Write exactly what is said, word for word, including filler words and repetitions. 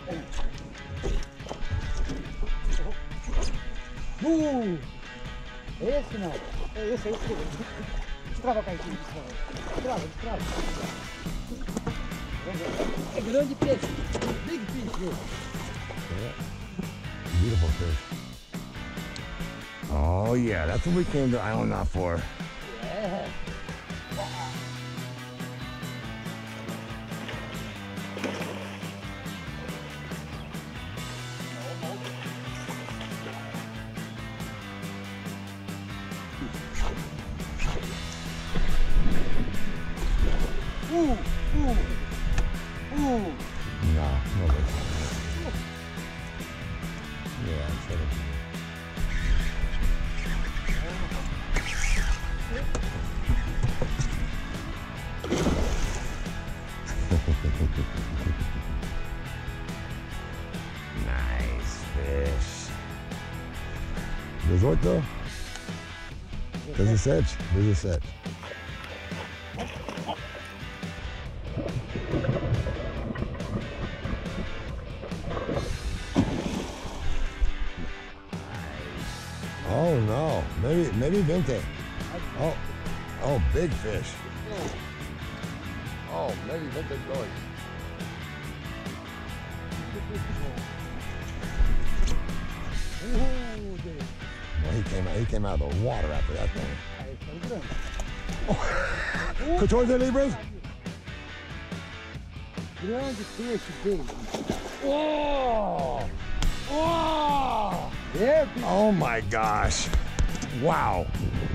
Uh! Esse não. É esse, é esse. Destrava, Caetinho, destrava. Destrava, destrava. É grande peixe. Big fish, viu? Beautiful fish. Oh yeah, that's what we came to Island Knot for. Yeah. Ooh, ooh, ooh. No, no way. Yeah, I'm sure. Nice fish. Resort though? There's a sedge. There's a sedge. Oh no, maybe maybe vente. Oh, oh, big fish. Oh, maybe vente going. Well, he came out. He came out of the water after that thing. Oh. catorze libras. Grande peixe dele. Oh! Oh! Oh my gosh! Wow!